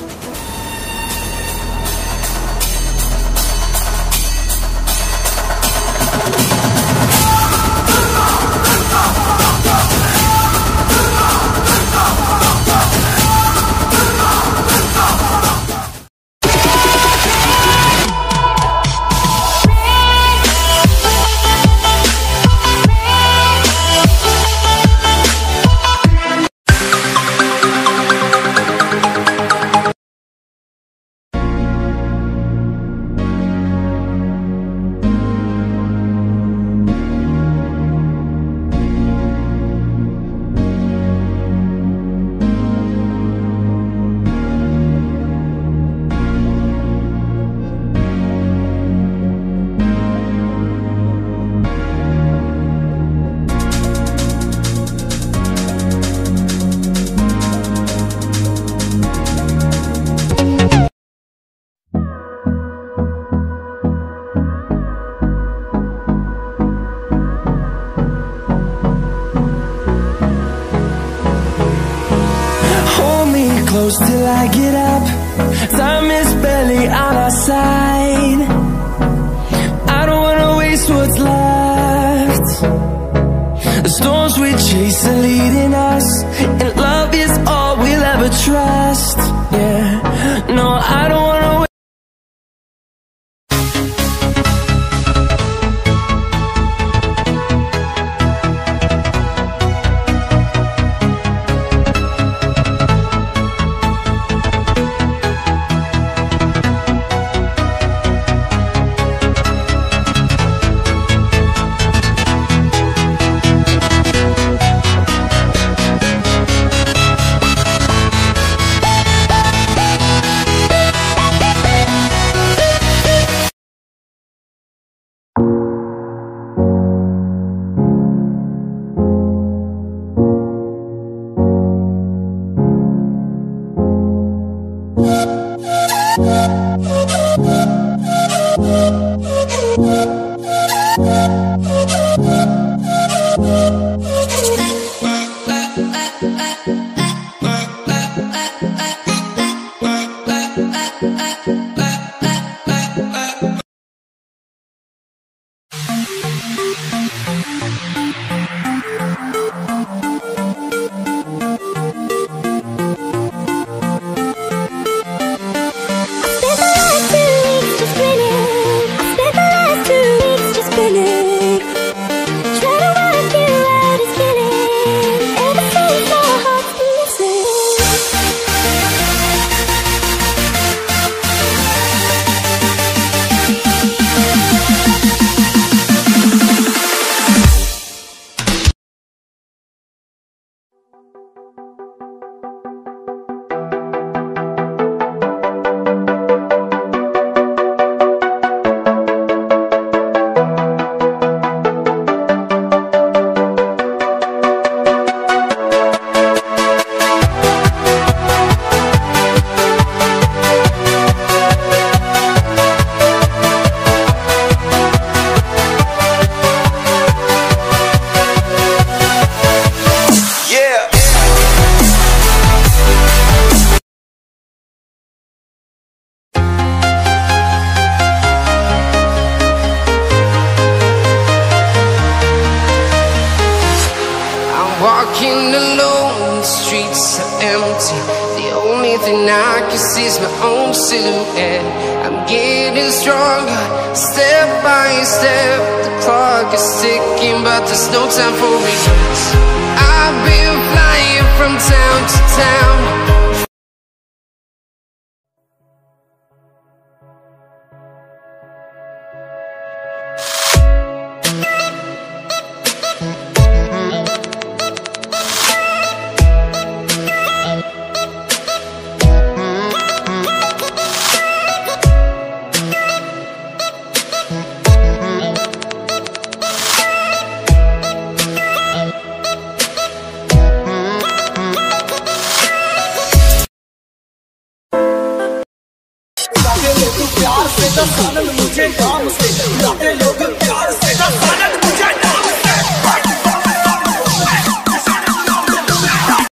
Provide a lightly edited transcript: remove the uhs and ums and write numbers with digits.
Close till I get up. Time is barely on our side. I don't wanna waste what's left. The storms we chase are leading us, and love is all we'll ever trust. Yeah, no, I don't wanna wait. Walking alone, the streets are empty. The only thing I can see is my own silhouette. I'm getting stronger, step by step. The clock is ticking, but there's no time for regrets. I've been flying from town to town. प्यार से दस मुझे काम से